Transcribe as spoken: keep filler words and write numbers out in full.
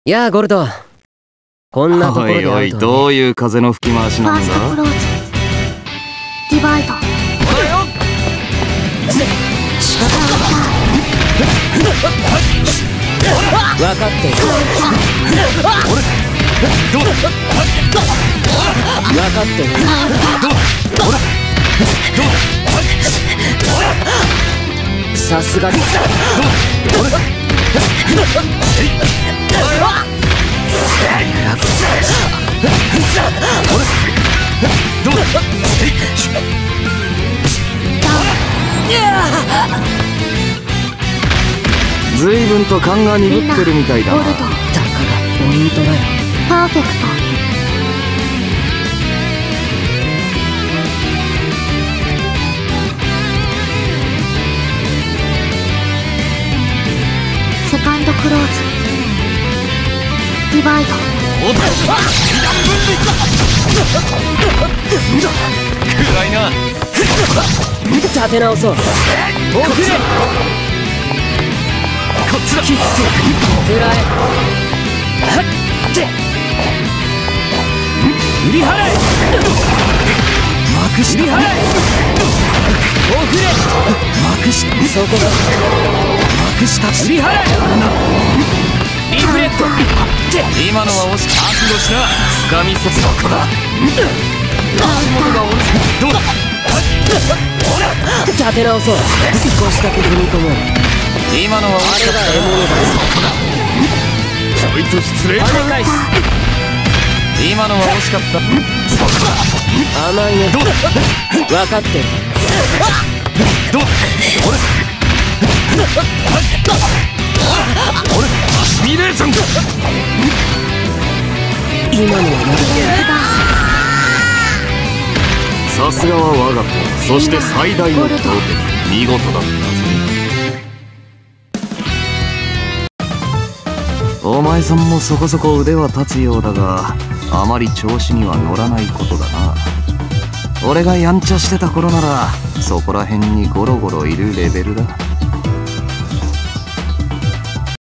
やあゴルド、こんなところで会うとはね。 おいおい、どういう風の吹き回しなんだ。 ファーストクローズディバイド。 分かってる。分かってる。さすがです。 ずいぶんと勘が鈍ってるみたいだな。 ゴルドだからポイントだよ。 パーフェクト。セカンドクローズディバイド。 暗いな。 立て直そう。遅れ。 こっちだ。 キッス食らえ。はっって振り払え。 幕下。 振り払え。遅れ。 幕下。 そこだ。 幕下。 振り払え。リフレクト。 今のは惜しく覚悟しな。掴みそそこだ。どうだ。 立て直そう。少しだけ踏み込もう。 今のは惜しかった。 あれが獲物だ。 ちょいと失礼。 跳ね返す。 今のは惜しかった。そこだ。 甘いね。 どうだ。 分かってる。 どうだ。俺俺シミュレーション。 今のはさすがは我が子、そして最大の強敵。見事だったぜ。お前さんもそこそこ腕は立つようだが、あまり調子には乗らないことだな。俺がやんちゃしてた頃ならそこら辺にゴロゴロいるレベルだ。